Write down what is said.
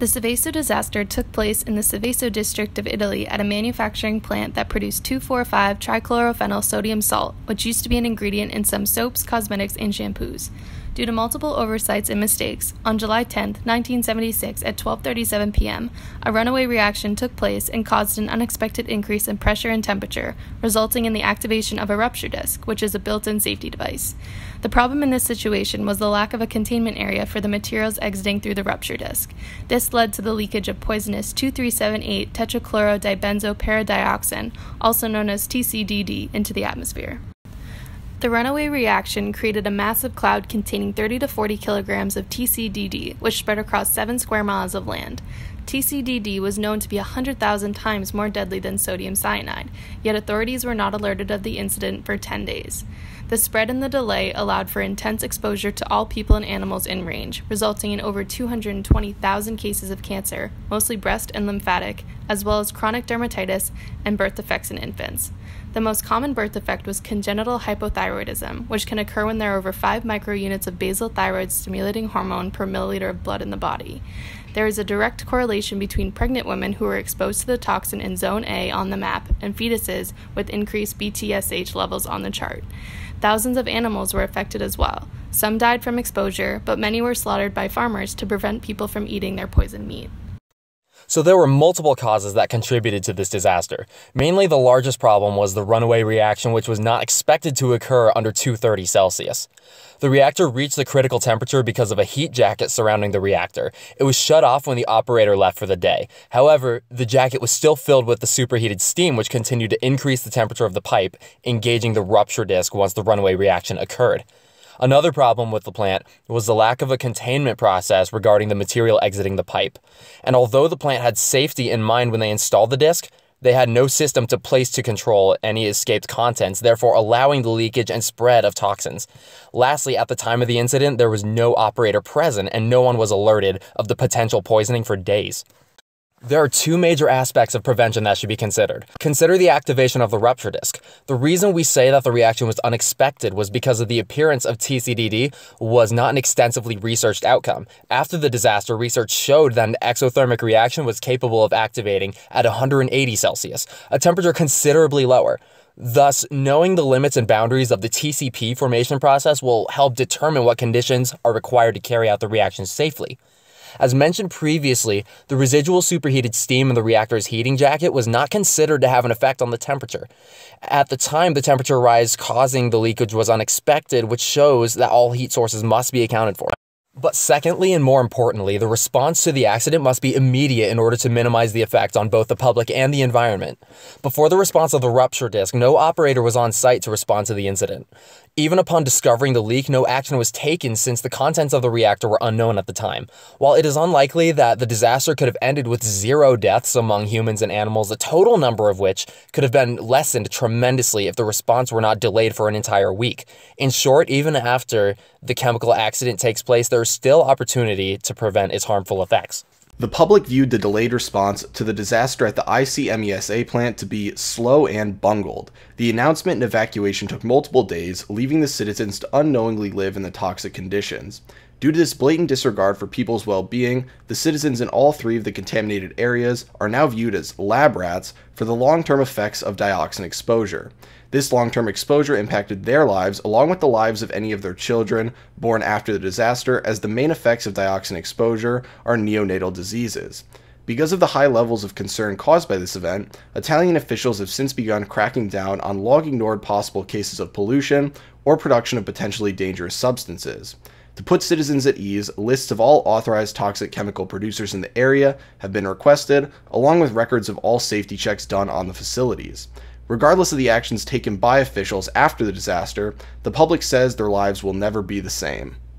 The Seveso disaster took place in the Seveso district of Italy at a manufacturing plant that produced 2,4,5-trichlorophenols sodium salt, which used to be an ingredient in some soaps, cosmetics, and shampoos. Due to multiple oversights and mistakes, on July 10, 1976 at 12:37 p.m., a runaway reaction took place and caused an unexpected increase in pressure and temperature, resulting in the activation of a rupture disc, which is a built-in safety device. The problem in this situation was the lack of a containment area for the materials exiting through the rupture disc. This led to the leakage of poisonous 2,3,7,8 tetrachlorodibenzoparadioxin, also known as TCDD, into the atmosphere. The runaway reaction created a massive cloud containing 30 to 40 kilograms of TCDD, which spread across 7 square miles of land. TCDD was known to be 100,000 times more deadly than sodium cyanide, yet authorities were not alerted of the incident for 10 days. The spread and the delay allowed for intense exposure to all people and animals in range, resulting in over 220,000 cases of cancer, mostly breast and lymphatic, as well as chronic dermatitis and birth defects in infants. The most common birth defect was congenital hypothyroidism, which can occur when there are over 5 microunits of basal thyroid stimulating hormone per milliliter of blood in the body. There is a direct correlation between pregnant women who were exposed to the toxin in Zone A on the map and fetuses with increased BTSH levels on the chart. Thousands of animals were affected as well. Some died from exposure, but many were slaughtered by farmers to prevent people from eating their poisoned meat. So there were multiple causes that contributed to this disaster. Mainly the largest problem was the runaway reaction, which was not expected to occur under 230 Celsius. The reactor reached the critical temperature because of a heat jacket surrounding the reactor. It was shut off when the operator left for the day. However, the jacket was still filled with the superheated steam, which continued to increase the temperature of the pipe, engaging the rupture disc once the runaway reaction occurred. Another problem with the plant was the lack of a containment process regarding the material exiting the pipe. And although the plant had safety in mind when they installed the disc, they had no system to place to control any escaped contents, therefore allowing the leakage and spread of toxins. Lastly, at the time of the incident, there was no operator present and no one was alerted of the potential poisoning for days. There are 2 major aspects of prevention that should be considered. Consider the activation of the rupture disc. The reason we say that the reaction was unexpected was because of the appearance of TCDD was not an extensively researched outcome. After the disaster, research showed that an exothermic reaction was capable of activating at 180 Celsius, a temperature considerably lower. Thus, knowing the limits and boundaries of the TCP formation process will help determine what conditions are required to carry out the reaction safely. As mentioned previously, the residual superheated steam in the reactor's heating jacket was not considered to have an effect on the temperature. At the time, the temperature rise causing the leakage was unexpected, which shows that all heat sources must be accounted for. But secondly, and more importantly, the response to the accident must be immediate in order to minimize the effect on both the public and the environment. Before the response of the rupture disc, no operator was on site to respond to the incident. Even upon discovering the leak, no action was taken since the contents of the reactor were unknown at the time. While it is unlikely that the disaster could have ended with 0 deaths among humans and animals, the total number of which could have been lessened tremendously if the response were not delayed for an entire week. In short, even after the chemical accident takes place, there is still opportunity to prevent its harmful effects. The public viewed the delayed response to the disaster at the ICMESA plant to be slow and bungled. The announcement and evacuation took multiple days, leaving the citizens to unknowingly live in the toxic conditions. Due to this blatant disregard for people's well-being, the citizens in all 3 of the contaminated areas are now viewed as lab rats for the long-term effects of dioxin exposure. This long-term exposure impacted their lives along with the lives of any of their children born after the disaster, as the main effects of dioxin exposure are neonatal diseases. Because of the high levels of concern caused by this event, Italian officials have since begun cracking down on long-ignored possible cases of pollution or production of potentially dangerous substances. To put citizens at ease, lists of all authorized toxic chemical producers in the area have been requested, along with records of all safety checks done on the facilities. Regardless of the actions taken by officials after the disaster, the public says their lives will never be the same.